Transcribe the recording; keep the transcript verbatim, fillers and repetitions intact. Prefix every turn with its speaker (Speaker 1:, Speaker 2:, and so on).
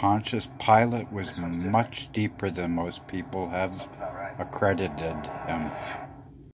Speaker 1: Pontius Pilate was much deeper than most people have accredited him.